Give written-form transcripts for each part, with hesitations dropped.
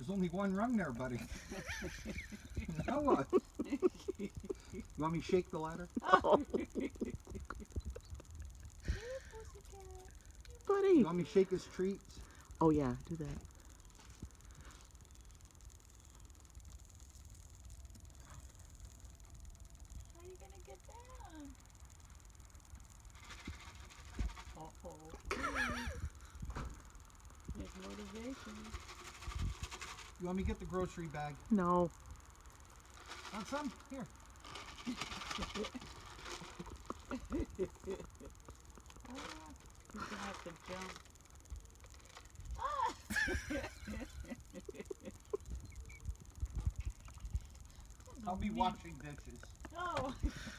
There's only one rung there, buddy. Now what? You want me to shake the ladder? Oh. Buddy. You want me to shake his treats? Oh yeah, do that. How are you gonna get down? There's motivation. You want me to get the grocery bag? No. Want some? Here. You're gonna have to jump. I'll be washing dishes. Oh.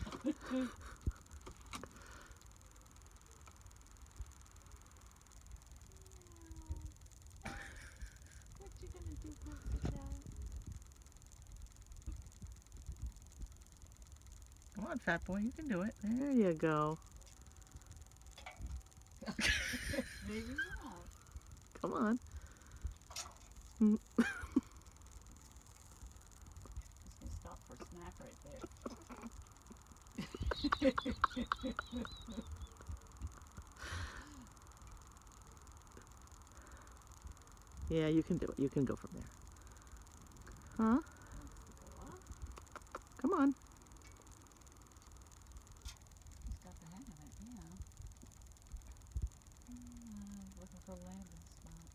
What you gonna do, Pussycat? Come on, fat boy, you can do it. There you go. Maybe not. Come on. Just gonna stop for a snack right there. Yeah, you can do it. You can go from there. Huh? Come on. He's got the hang of it, yeah. Looking for a landing spot.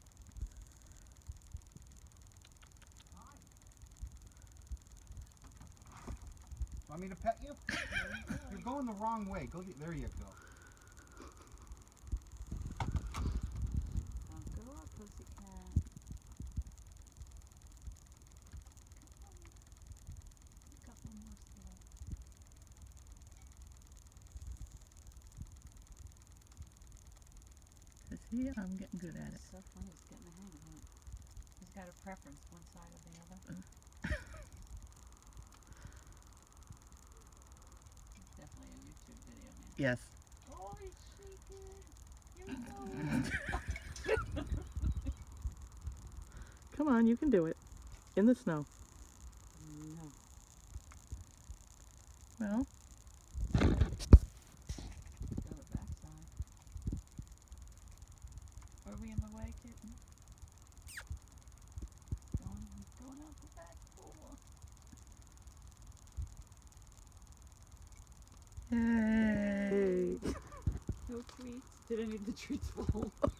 Want me to pet you? You're going the wrong way. Go get, there you go. Don't go up, Pussycat. A couple more steps. See, I'm getting good at it. It's so funny, he's getting the hang of it. He's got a preference, one side or the other. It's definitely a YouTube video, man. Yes. Oh, he's shaking. Here he goes. Come on, you can do it. In the snow. No. Well, Go the backside. Are we in the way, kitten? Going out the back door. yay. Hey. No treats. Did any of the treats fall?